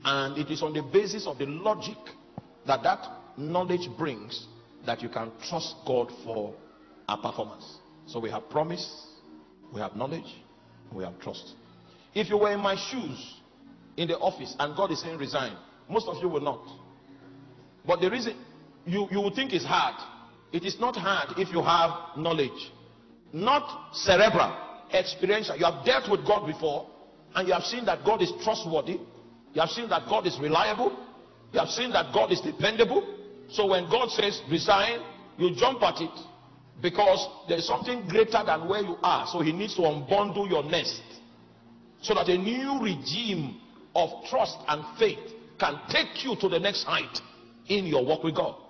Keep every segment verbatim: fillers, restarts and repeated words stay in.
And it is on the basis of the logic that that knowledge brings that you can trust God for our performance. So we have promise, we have knowledge, we have trust. If you were in my shoes in the office and God is saying resign, most of you will not. But the reason you, you will think it's hard. It is not hard if you have knowledge. Not cerebral, experiential. You have dealt with God before and you have seen that God is trustworthy. You have seen that God is reliable. You have seen that God is dependable. So when God says resign, you jump at it because there is something greater than where you are. So he needs to unbundle your nest so that a new regime of trust and faith can take you to the next height in your walk with God.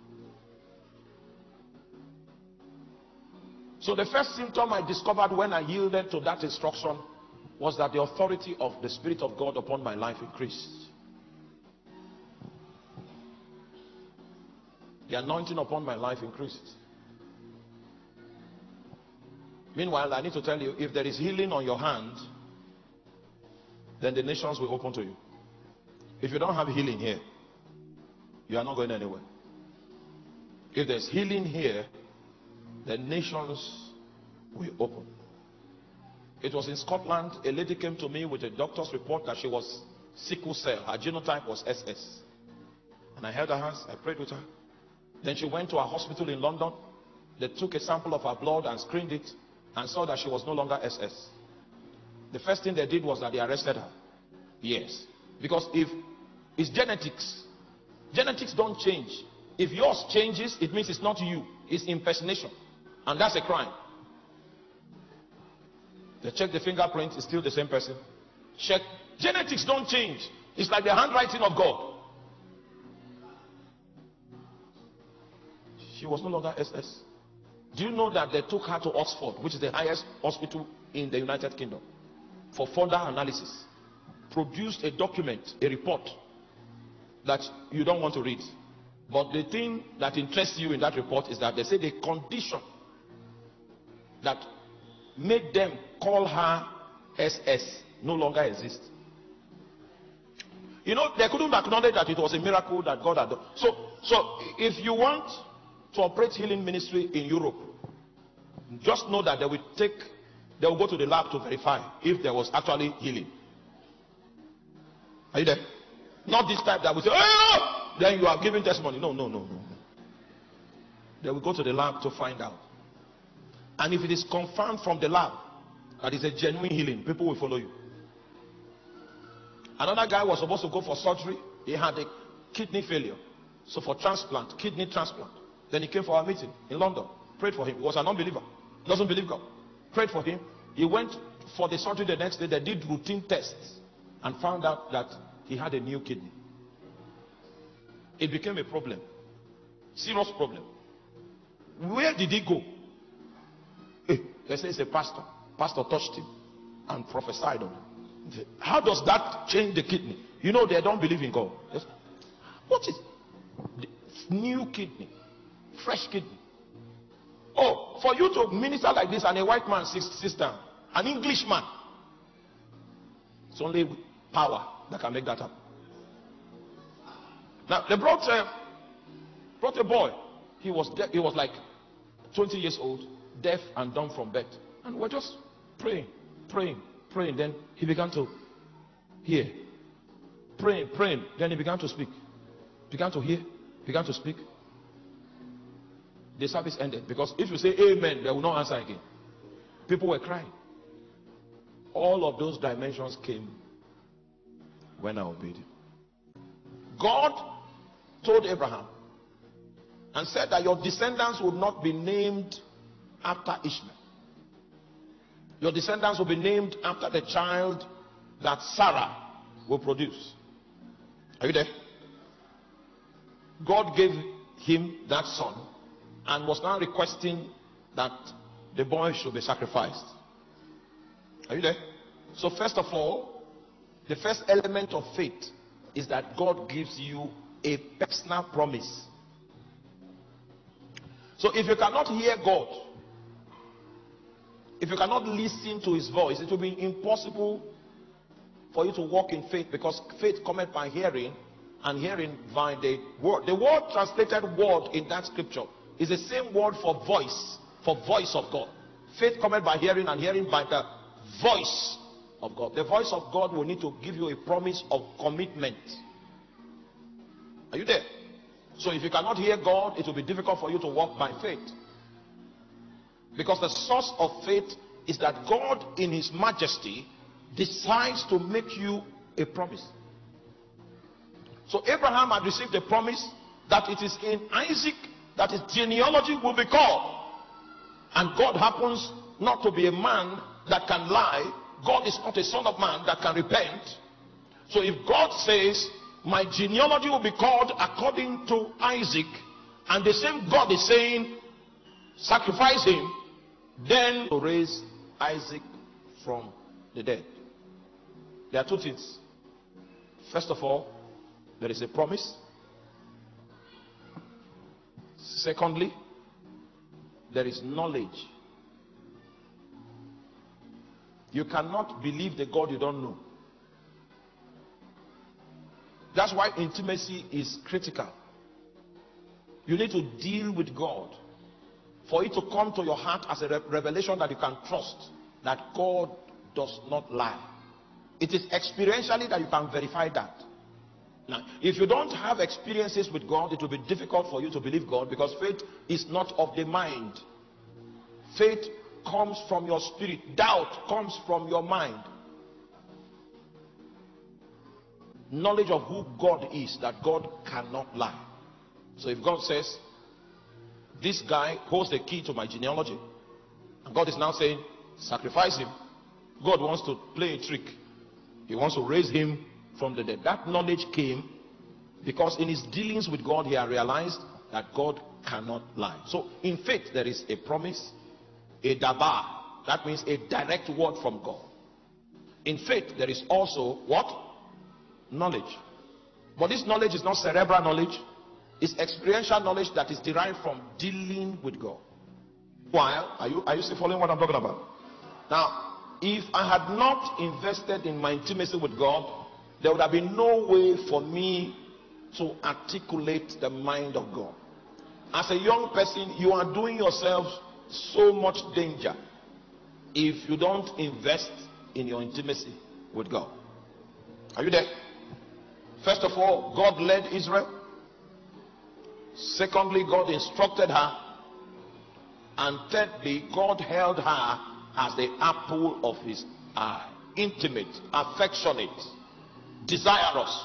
So the first symptom I discovered when I yielded to that instruction was that the authority of the Spirit of God upon my life increased. The anointing upon my life increased. Meanwhile, I need to tell you, if there is healing on your hand, then the nations will open to you. If you don't have healing here, you are not going anywhere. If there's healing here, the nations will open. It was in Scotland, a lady came to me with a doctor's report that she was sickle cell. Her genotype was S S. And I held her hands, I prayed with her. Then she went to a hospital in London. They took a sample of her blood and screened it and saw that she was no longer S S. The first thing they did was that they arrested her. Yes. Because if it's genetics, genetics don't change. If yours changes, it means it's not you. It's impersonation. And that's a crime. They check the fingerprint, it's still the same person. Check. Genetics don't change. It's like the handwriting of God. She was no longer S S. Do you know that they took her to Oxford, which is the highest hospital in the United Kingdom, for further analysis? Produced a document, a report that you don't want to read. But the thing that interests you in that report is that they say the condition that made them call her S S no longer exists. You know, they couldn't acknowledge that it was a miracle that God had done. So, so if you want to operate healing ministry in Europe, just know that they will take, they will go to the lab to verify if there was actually healing. Are you there? Not this type that will say, oh, then you are giving testimony. No, no, no, no. They will go to the lab to find out. And if it is confirmed from the lab that it's a genuine healing, people will follow you. Another guy was supposed to go for surgery. He had a kidney failure. So for transplant, kidney transplant. Then he came for our meeting in London. Prayed for him. He was an unbeliever. Doesn't believe God. Prayed for him. He went for the surgery the next day. They did routine tests and found out that he had a new kidney. It became a problem. Serious problem. Where did he go? Hey, they say it's a pastor. Pastor touched him and prophesied on him. How does that change the kidney? You know they don't believe in God. What is the new kidney? Fresh kidney. Oh, for you to minister like this and a white man sister, an Englishman, it's only power that can make that happen. Now they brought uh, brought a boy. He was deaf. He was like twenty years old, deaf and dumb from birth, and we're just praying, praying, praying. Then he began to hear, praying, praying. Then he began to speak, began to hear, began to speak. The service ended because if you say amen, they will not answer again. People were crying. All of those dimensions came when I obeyed him. God told Abraham and said that your descendants would not be named after Ishmael. Your descendants will be named after the child that Sarah will produce. Are you there? God gave him that son and was now requesting that the boy should be sacrificed. Are you there? So first of all, the first element of faith is that God gives you a personal promise. So if you cannot hear God, if you cannot listen to his voice, it will be impossible for you to walk in faith, because faith cometh by hearing, and hearing by the word. The word translated word in that scripture is the same word for voice, for voice of God. Faith cometh by hearing, and hearing by the voice of God. The voice of God will need to give you a promise of commitment. Are you there? So if you cannot hear God, it will be difficult for you to walk by faith. Because the source of faith is that God in his majesty decides to make you a promise. So Abraham had received a promise that it is in Isaac that his genealogy will be called. And God happens not to be a man that can lie. God is not a son of man that can repent. So if God says, my genealogy will be called according to Isaac, and the same God is saying, sacrifice him, then to raise Isaac from the dead. There are two things. First of all, there is a promise. Secondly, there is knowledge. You cannot believe the God you don't know. That's why intimacy is critical. You need to deal with God for it to come to your heart as a re- revelation that you can trust that God does not lie. It is experientially that you can verify that. Now, if you don't have experiences with God, it will be difficult for you to believe God, because faith is not of the mind. Faith comes from your spirit. Doubt comes from your mind. Knowledge of who God is, that God cannot lie. So if God says, this guy holds the key to my genealogy, and God is now saying, sacrifice him, God wants to play a trick. He wants to raise him from the dead. That knowledge came because in his dealings with God, he had realized that God cannot lie. So in faith, there is a promise, a dabar. That means a direct word from God. In faith, there is also what? Knowledge. But this knowledge is not cerebral knowledge. It's experiential knowledge that is derived from dealing with God. While, are you, are you still following what I'm talking about? Now, if I had not invested in my intimacy with God, there would have been no way for me to articulate the mind of God. As a young person, you are doing yourself so much danger if you don't invest in your intimacy with God. Are you there? First of all, God led Israel. Secondly, God instructed her. And thirdly, God held her as the apple of his eye. Intimate, affectionate, desirous.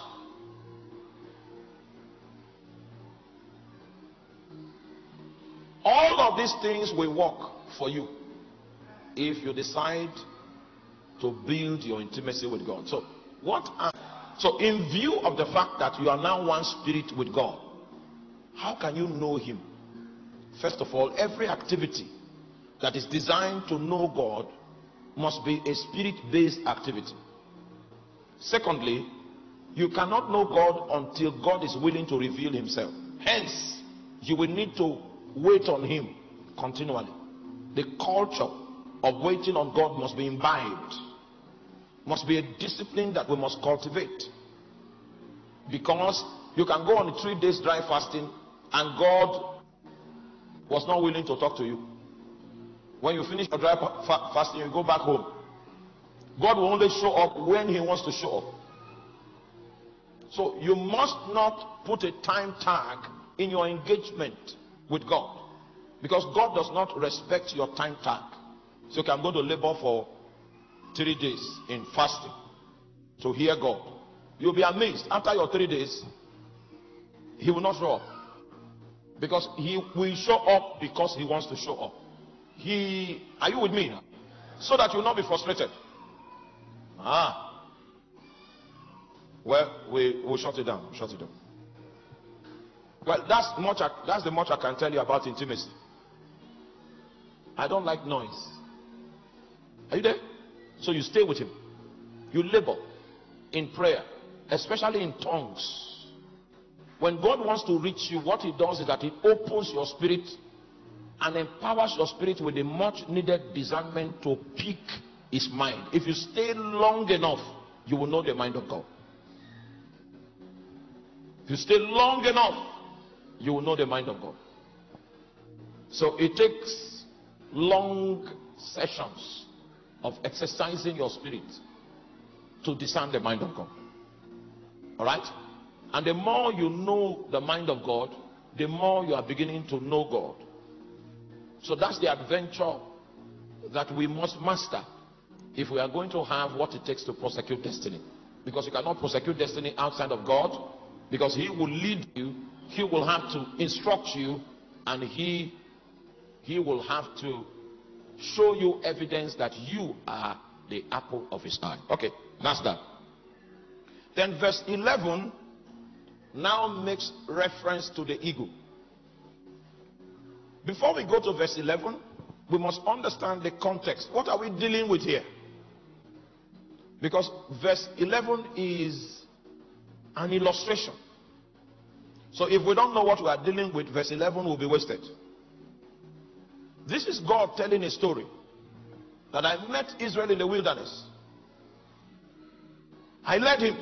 All of these things will work for you if you decide to build your intimacy with God. So, what are, so in view of the fact that you are now one spirit with God, how can you know him? First of all, every activity that is designed to know God must be a spirit-based activity. Secondly, you cannot know God until God is willing to reveal himself. Hence, you will need to wait on him continually. The culture of waiting on God must be imbibed. Must be a discipline that we must cultivate. Because you can go on a three days dry fasting and God was not willing to talk to you. When you finish your dry fa fasting, you go back home. God will only show up when he wants to show up. So you must not put a time tag in your engagement with God, because God does not respect your time tag. So you can go to labor for three days in fasting to hear God. You'll be amazed. After your three days, he will not show up, because he will show up because he wants to show up. He, are you with me? So that you will not be frustrated. Ah, well, we will shut it down. Shut it down. Well, that's much. That's the much I can tell you about intimacy. I don't like noise. Are you there? So you stay with him. You labor in prayer, especially in tongues. When God wants to reach you, what he does is that he opens your spirit and empowers your spirit with a much needed discernment to pick his mind. If you stay long enough, you will know the mind of God. If you stay long enough, you will know the mind of God. So it takes long sessions of exercising your spirit to discern the mind of God. All right? And the more you know the mind of God, the more you are beginning to know God. So that's the adventure that we must master if we are going to have what it takes to prosecute destiny. Because you cannot prosecute destiny outside of God, because he will lead you, he will have to instruct you, and he he will have to show you evidence that you are the apple of his eye. Okay, that's that. Then verse eleven now makes reference to the eagle. Before we go to verse eleven, we must understand the context. What are we dealing with here? Because verse eleven is an illustration. So if we don't know what we are dealing with, verse eleven will be wasted. This is God telling a story that I met Israel in the wilderness. I led him.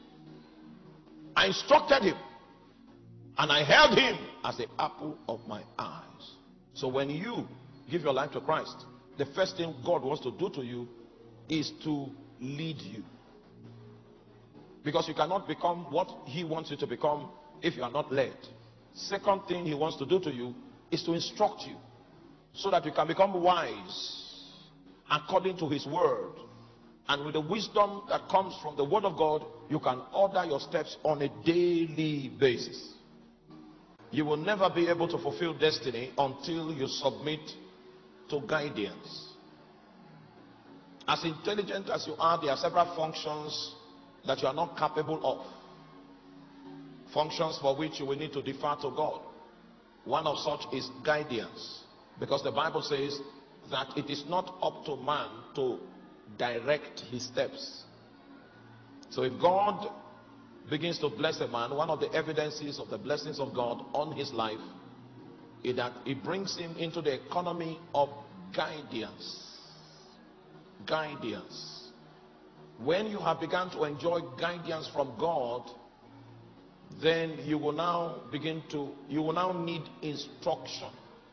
I instructed him. And I held him as the apple of my eyes. So when you give your life to Christ, the first thing God wants to do to you is to lead you. Because you cannot become what he wants you to become if you are not led. Second thing he wants to do to you is to instruct you so that you can become wise according to his word. And with the wisdom that comes from the word of God, you can order your steps on a daily basis. You will never be able to fulfill destiny until you submit to guidance. As intelligent as you are, there are several functions that you are not capable of. Functions for which you will need to defer to God. One of such is guidance. Because the Bible says that it is not up to man to direct his steps. So if God begins to bless a man, one of the evidences of the blessings of God on his life is that it brings him into the economy of guidance. Guidance. When you have begun to enjoy guidance from God, then you will now begin to, you will now need instruction.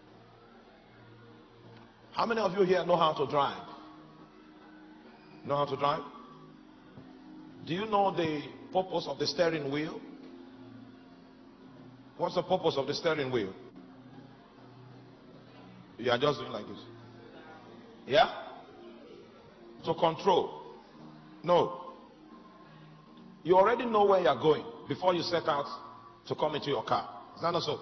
How many of you here know how to drive? Know how to drive? Do you know the purpose of the steering wheel? What's the purpose of the steering wheel? You are just doing like this. Yeah? To control. No. You already know where you are going before you set out to come into your car. Is that not so?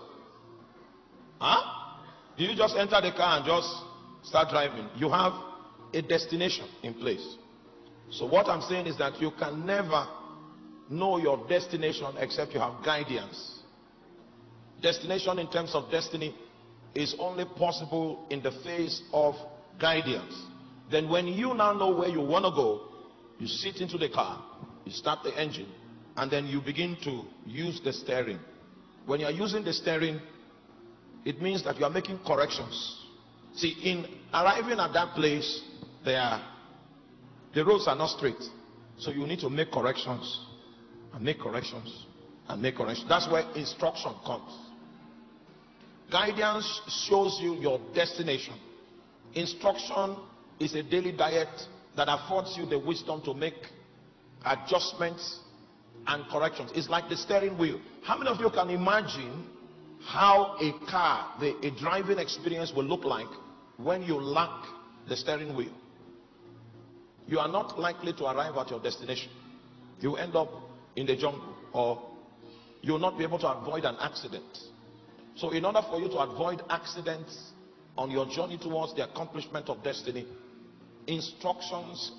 Huh? Do you just enter the car and just start driving? You have a destination in place. So what I'm saying is that you can never know your destination except you have guidance. Destination in terms of destiny is only possible in the face of guidance. Then when you now know where you want to go, you sit into the car, you start the engine, and then you begin to use the steering. When you are using the steering, it means that you are making corrections. See, in arriving at that place, there are, the roads are not straight. So you need to make corrections, and make corrections, and make corrections. That's where instruction comes. Guidance shows you your destination. Instruction is a daily diet that affords you the wisdom to make adjustments and corrections. It's like the steering wheel. How many of you can imagine how a car, the, a driving experience will look like when you lack the steering wheel? You are not likely to arrive at your destination. You end up in the jungle, or you will not be able to avoid an accident. So in order for you to avoid accidents on your journey towards the accomplishment of destiny, instructions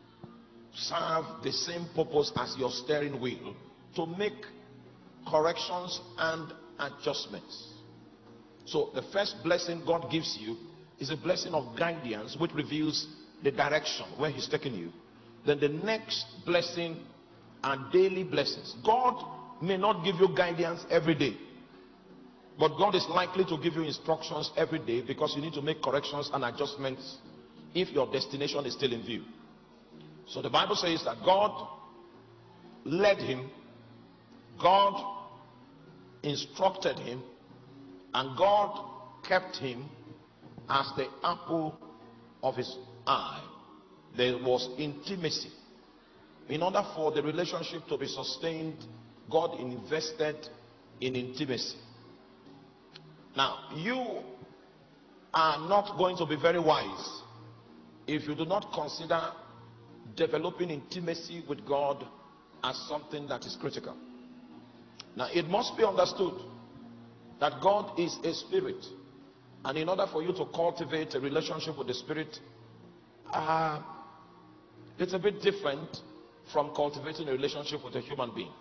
serve the same purpose as your steering wheel, to make corrections and adjustments. So the first blessing God gives you is a blessing of guidance, which reveals the direction where he's taking you. Then the next blessing are daily blessings. God may not give you guidance every day, but God is likely to give you instructions every day, because you need to make corrections and adjustments if your destination is still in view. So the Bible says that God led him, God instructed him, and God kept him as the apple of his eye. There was intimacy. In order for the relationship to be sustained, God invested in intimacy. Now, you are not going to be very wise if you do not consider developing intimacy with God as something that is critical. Now, it must be understood that God is a spirit, and in order for you to cultivate a relationship with the spirit, uh, it's a bit different from cultivating a relationship with a human being.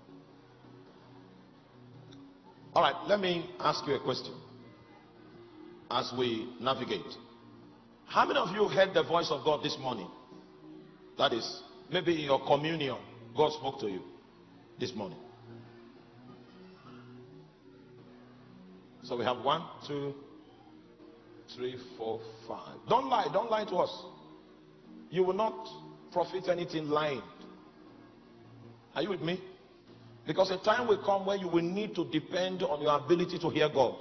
All right, let me ask you a question as we navigate. How many of you heard the voice of God this morning? That is, maybe in your communion, God spoke to you this morning. So we have one, two, three, four, five. Don't lie, don't lie to us. You will not profit anything lying. Are you with me? Because a time will come where you will need to depend on your ability to hear God.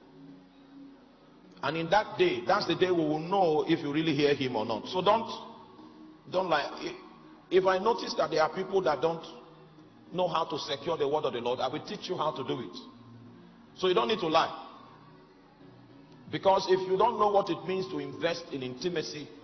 And in that day, that's the day we will know if you really hear him or not. So don't, don't lie. If I notice that there are people that don't know how to secure the word of the Lord, I will teach you how to do it. So you don't need to lie. Because if you don't know what it means to invest in intimacy,